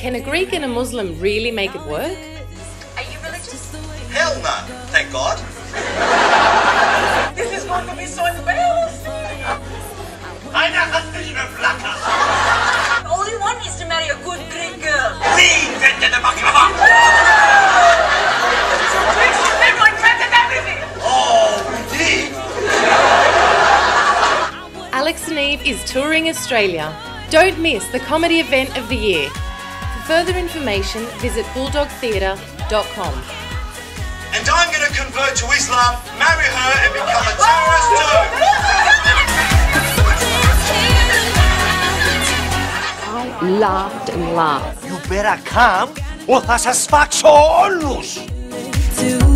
Can a Greek and a Muslim really make it work? Are you religious? Hell no, thank God. This is going to be so embarrassing. Einer hat mich geflattert. All you want is to marry a good Greek girl. Wie wird denn der Baklava? Everyone invented everything. Oh, indeed. Alex and Eve is touring Australia. Don't miss the comedy event of the year. For further information, visit bulldogtheatre.com. And I'm going to convert to Islam, marry her and become a terrorist too. I laughed and laughed. You better come or θα σας φάξω όλους.